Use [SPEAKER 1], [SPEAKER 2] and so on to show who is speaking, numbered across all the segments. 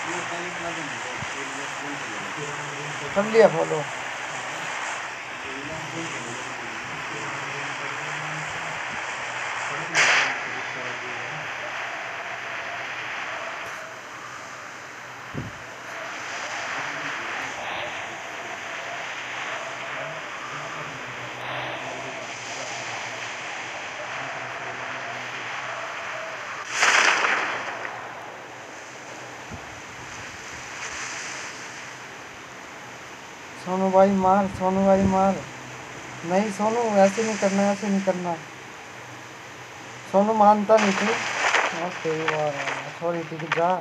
[SPEAKER 1] कर लिया फॉलो। सोनू भाई मार, सोनू भाई मार। नहीं सोनू ऐसे नहीं करना, ऐसे नहीं करना। सोनू मानता नहीं तू। सॉरी ठीक है जा।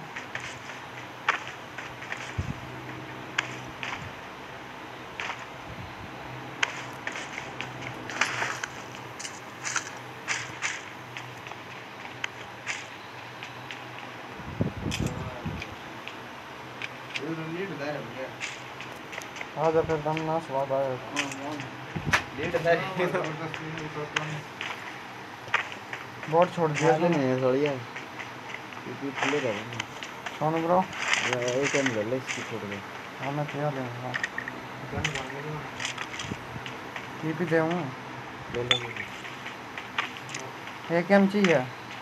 [SPEAKER 1] आजा फिर दम ना स्वाद आया। बहुत छोड़ दिया
[SPEAKER 2] नहीं सॉरी यार ये खुले कर
[SPEAKER 1] सोनू ब्रो
[SPEAKER 2] एक टाइम ले ले इसकी छोड़ दे।
[SPEAKER 1] हाँ मैं क्या लेंगा की भी दे हूँ
[SPEAKER 2] ले ले
[SPEAKER 1] एक एम चाहिए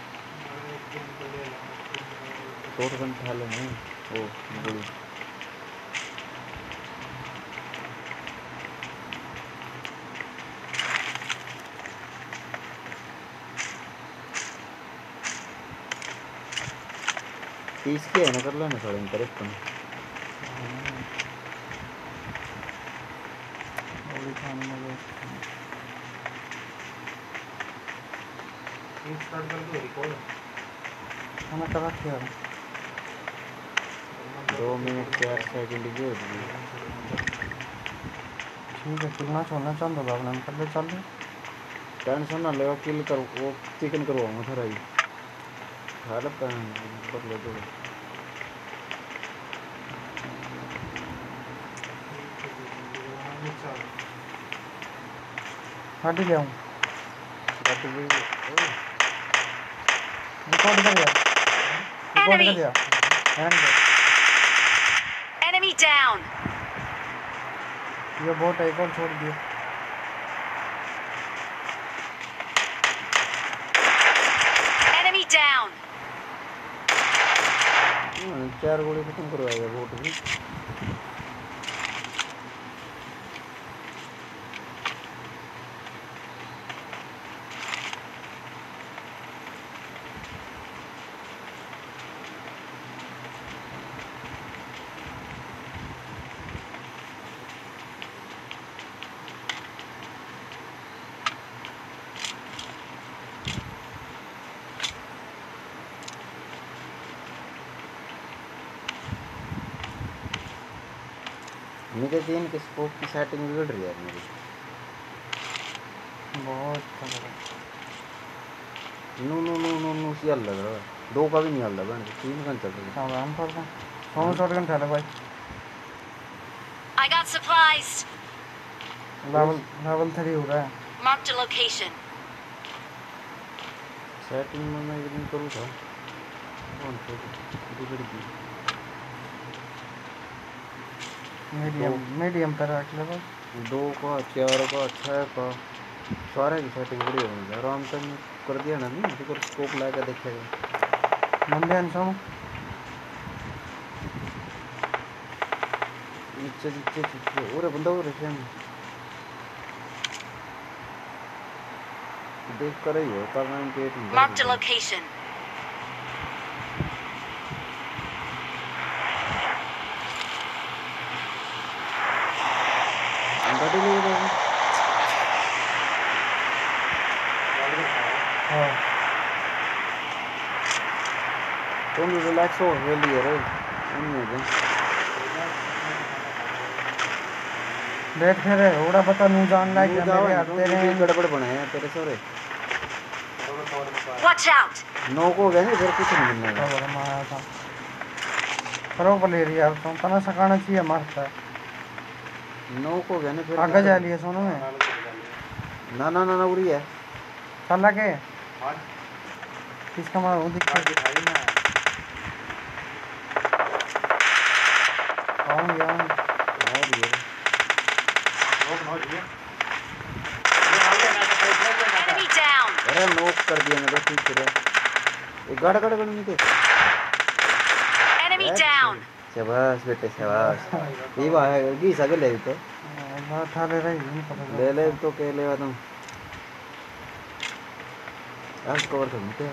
[SPEAKER 2] तोड़ कर खा ले नहीं ओ गोली तीस के है ना कर लो ना थोड़ा इंटरेस्ट कम
[SPEAKER 1] गोली खाने में
[SPEAKER 3] स्टार्ट कर दो रिकॉर्ड
[SPEAKER 1] हमें करा क्या
[SPEAKER 2] 2 मिनट 4 सेकंड की हो गई
[SPEAKER 1] ठीक है कितना छोड़ना चाहता था अपने कर ले चल
[SPEAKER 2] टेंशन ना ले किल कर वो चिकन करवाऊंगा थोड़ा ही हालत कर ले दो
[SPEAKER 1] हट गया हूँ रिकॉर्ड कर दिया
[SPEAKER 4] Enemy down.
[SPEAKER 1] ये बोट है एक और छोड़ दिया
[SPEAKER 4] Enemy down.
[SPEAKER 2] 4 गोली खत्म करवाएगा बोट भी तीन के स्कोप की सेटिंग बिगड़ रही है मेरी
[SPEAKER 1] बहुत
[SPEAKER 2] no no no no no सी लग रहा है 2 का भी नहीं हल रहा 3 का चल रहा है
[SPEAKER 1] हम कर रहे हैं शॉटगन चला भाई
[SPEAKER 4] I got supplies.
[SPEAKER 1] लेवल 3 हो रहा है
[SPEAKER 4] Marked a location.
[SPEAKER 2] सेटिंग में मैं नहीं करूँ था कौन सा बिगड़ गई
[SPEAKER 1] मीडियम पर रख ले
[SPEAKER 2] 2 का 4 का 6 का सारे की सेटिंग बढ़िया हो गई आराम से कर दिया ना नहीं तो स्कोप लगा देखेगा
[SPEAKER 1] बंदे हैं
[SPEAKER 2] नीचे और बंदा हो रहे हैं देख कर ही हो पर मैं पेट
[SPEAKER 4] Marked a location.
[SPEAKER 2] गाड़ी ले रहे हैं
[SPEAKER 1] हाँ
[SPEAKER 2] तुम रिलैक्स हो लिए रे नहीं है
[SPEAKER 1] बैठ फिर ओड़ा पता नहीं जान लायक है मेरे हाथ तेरे
[SPEAKER 2] गड़बड़ बने हैं तेरे सारे
[SPEAKER 4] Watch out.
[SPEAKER 2] नौ को गए फिर कुछ नहीं मिलने का
[SPEAKER 1] बड़ा मारा था करो प्लेयर यार तुम तना सकाना चाहिए मारता
[SPEAKER 2] 9 को गए फिर
[SPEAKER 1] आगे जा लिए सोनू में
[SPEAKER 2] ना ना ना ना उड़ी है
[SPEAKER 1] चल के किसका मार हूं दिखा गया हूँ।
[SPEAKER 2] आ दिए
[SPEAKER 3] नॉक हो गया ये आ गया ना तो
[SPEAKER 4] Enemy down.
[SPEAKER 2] अरे नॉक कर दिया ना ठीक है ये गड़ गड़ गड़ नहीं थे
[SPEAKER 4] Enemy down.
[SPEAKER 2] शाबाश बेटे शाबाश ये बात है की सगे ले तो
[SPEAKER 1] बात था ले रही नहीं पता
[SPEAKER 2] ले ले तो के ले तुम आज कवर कर मुझे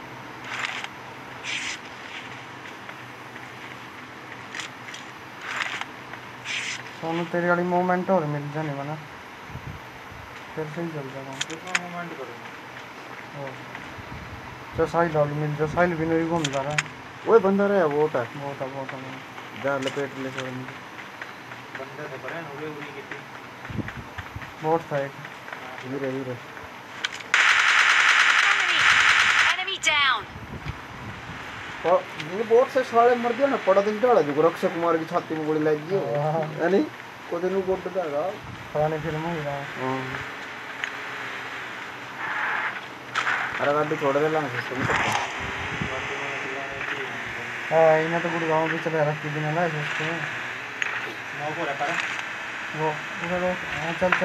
[SPEAKER 1] सोनू तेरी वाली मोमेंट और मिल जाने वाला फिर से ही चल जाएगा
[SPEAKER 3] कितना मूवमेंट करूंगा
[SPEAKER 1] जो साइल वाली मिल जो साइल भी नहीं घूम जा रहा है
[SPEAKER 2] वो बंदा रहा वोट है
[SPEAKER 1] बहुत
[SPEAKER 2] जा लपेट ले सो
[SPEAKER 3] बंदे तो बड़े उड़े उड़ी कितनी
[SPEAKER 1] बहुत था एक
[SPEAKER 2] हीरे हीरे
[SPEAKER 4] Enemy down.
[SPEAKER 2] और ये बोट से साले मर गया ना पड़ा तो डाला जो रक्षक कुमार की छाती में गोली लग गई है नहीं को दिन बोट डाला
[SPEAKER 1] पुरानी फिल्म ही रहा
[SPEAKER 2] हां अरे गाड़ी छोड़ दे लांग सिस्टम तो
[SPEAKER 1] हाँ इन्हें तो गुड़गांव भी चले रखी दिन है सोचते हैं
[SPEAKER 3] नॉक हो रहा है
[SPEAKER 1] वो उधर रोक हाँ चल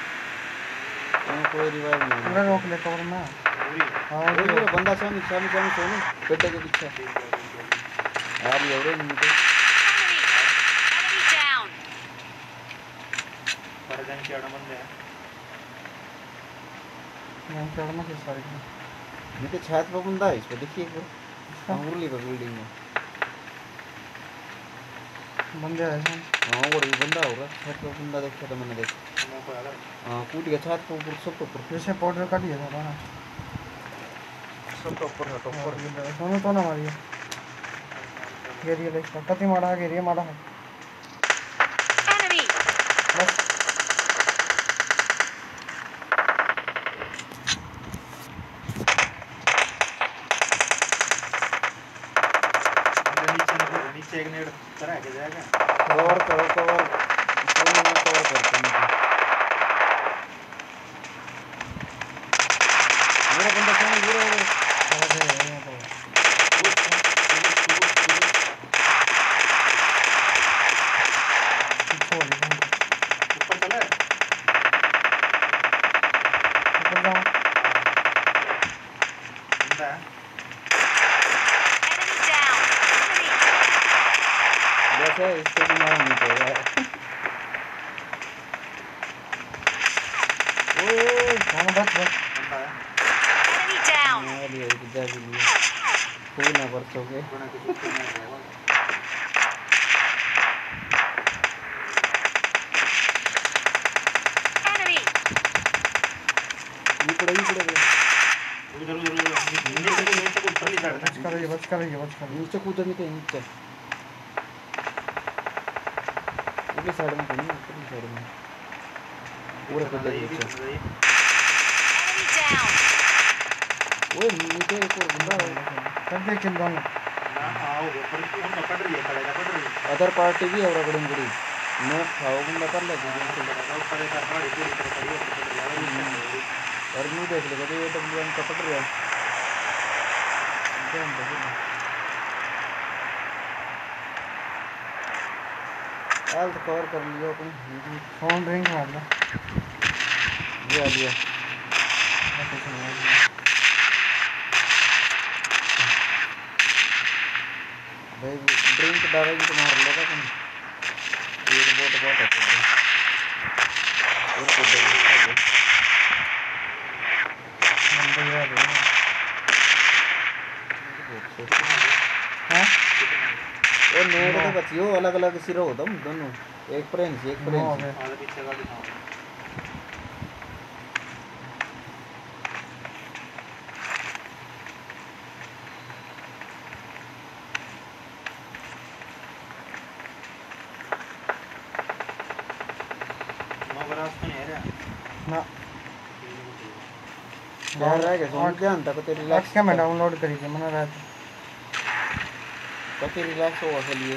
[SPEAKER 2] कोई रिवाइव नहीं
[SPEAKER 1] उधर रोक ले कवर में
[SPEAKER 3] पूरी
[SPEAKER 1] हाँ
[SPEAKER 2] वो बंदा सामने सोनू पेटे के पीछे यार ये रे नहीं तो
[SPEAKER 4] Enemy down.
[SPEAKER 3] पर जन के आड़ा बंदे हैं
[SPEAKER 1] यहाँ चढ़ना किस साइड में
[SPEAKER 2] ये तो छत पे बंदा है इस पे देखिए एक बार अंगुली पे बिल्डिंग में
[SPEAKER 1] बंदे आए हैं
[SPEAKER 2] हां वो भी बंदा होगा छत पे बंदा देखा तो मैंने देखा
[SPEAKER 3] नॉक हो रहा
[SPEAKER 2] हां कूद गया छत पे ऊपर सब ऊपर
[SPEAKER 1] जैसे पाउडर का दिया था ना
[SPEAKER 2] सब ऊपर है ऊपर
[SPEAKER 1] सोनू तो ना मारिए गेरिए ले इसका कति मारा गेरिए मारा है
[SPEAKER 4] Enemy.
[SPEAKER 1] बस
[SPEAKER 3] नीचे एक नेट करा के जाएगा
[SPEAKER 2] कवर करो कवर सोनू ने कवर करते हैं मेरा बंदा सोनू गिरा उधर
[SPEAKER 3] ऊपर चले बंदा है
[SPEAKER 4] Enemy down.
[SPEAKER 2] वैसे इसको भी मारना नहीं पड़ेगा ओए
[SPEAKER 3] बंदा है
[SPEAKER 4] Enemy down.
[SPEAKER 2] मार लिया एक जा भी लिया कोई ना परसों के
[SPEAKER 3] बना के सुट्टी मार रहा है
[SPEAKER 4] Enemy.
[SPEAKER 2] ये पड़ा
[SPEAKER 3] उधर नीचे को ऊपर नहीं चढ़ना
[SPEAKER 1] बच कर रही
[SPEAKER 2] नीचे कूदा नहीं तो नीचे ऊपर साइड में नहीं ऊपर साइड में पूरा कूदा नीचे
[SPEAKER 4] Enemy down.
[SPEAKER 2] ओए नीचे एक और बंदा है
[SPEAKER 1] कर दे किल दोनों
[SPEAKER 3] ना आओ ऊपर की हम पकड़ रही है पड़ रही है
[SPEAKER 2] अदर पार्टी भी और अगड़न गुड़ी नो खाओ बंदा कर ले
[SPEAKER 3] ऊपर एक गाड़ी पूरी तरह खड़ी है पकड़ रही है
[SPEAKER 2] और नहीं देख लेगा तो ये डब्ल्यूएम का पकड़ रहा है हेल्थ कवर कर लियो अपनी
[SPEAKER 1] फोन ड्रिंक मार लो
[SPEAKER 2] ये आ लिया भाई ड्रिंक डालेंगे तो मार लेगा तुम ये बहुत अच्छा है और को दे
[SPEAKER 1] बंदे यार हाँ
[SPEAKER 2] और नेट तो बचियो अलग अलग सिरो होता हम दोनों एक फ्रेंच एक फ्रेंच
[SPEAKER 3] आगे पीछे गाड़ी था
[SPEAKER 1] ना
[SPEAKER 2] यार रह गया सोन ध्यान तक तो रिलैक्स
[SPEAKER 1] क्या मैं डाउनलोड करी थी मैंने रात
[SPEAKER 2] कति रिलैक्स हो असलिए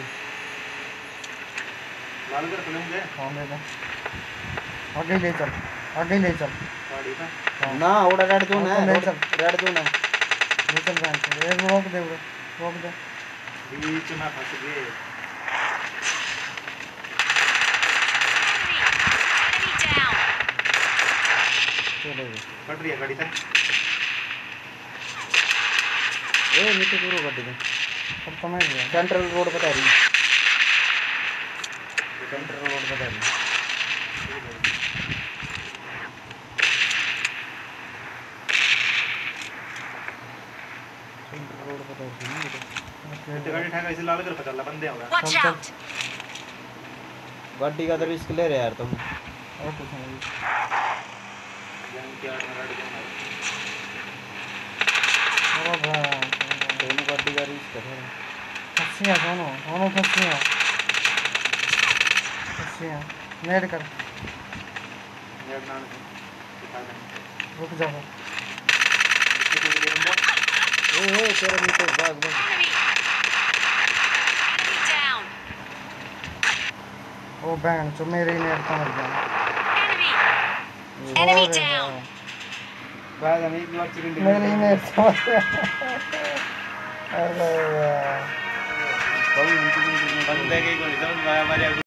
[SPEAKER 3] लाल कर लेंगे
[SPEAKER 1] हाँ ले ले आगे ले चल
[SPEAKER 3] गाड़ी का
[SPEAKER 1] हाँ।
[SPEAKER 2] ना ओड़ा रेड जोन है
[SPEAKER 1] ले चल
[SPEAKER 2] रेड जोन है
[SPEAKER 1] ले चल बैंक से एक रोक दे
[SPEAKER 3] बीच में फंस गए
[SPEAKER 2] चले गए
[SPEAKER 3] कट रही है गाड़ी से
[SPEAKER 2] ए नीचे पूरा कर दे
[SPEAKER 1] अब तो मैं गया
[SPEAKER 2] सेंट्रल रोड बता रही सेंट्रल रोड बता रही सेंट्रल रोड बता रही
[SPEAKER 3] इतने गाड़ी ठेका इसे लाल कर पता ला बंदे होगा
[SPEAKER 4] Watch
[SPEAKER 1] Come,
[SPEAKER 4] out!
[SPEAKER 2] गाड़ी का तो रिस्क ले रहे यार तुम
[SPEAKER 1] और कुछ नहीं
[SPEAKER 3] जंग क्या गाड़ी का
[SPEAKER 1] ओ भाई
[SPEAKER 2] दोनों गाड़ी का रिस्क है
[SPEAKER 1] फंसियाँ दोनों दोनों फंसियाँ नेट कर
[SPEAKER 3] नेट ना दिखा दे
[SPEAKER 1] रुक जाओ
[SPEAKER 3] इसके पूरे बंदा
[SPEAKER 2] ओ तेरा नीचे भाग भाग
[SPEAKER 4] Enemy! Enemy down!
[SPEAKER 1] ओ बहन जो मेरे ही नेट का मर गया
[SPEAKER 4] Enemy! Enemy
[SPEAKER 1] अरे
[SPEAKER 4] down!
[SPEAKER 1] वाह,
[SPEAKER 3] बाद में एक बार चिकन
[SPEAKER 1] मेरे ही नेट का मर गया अरे वाह
[SPEAKER 2] कभी
[SPEAKER 3] बंदे के गोली समझ में आया हमारे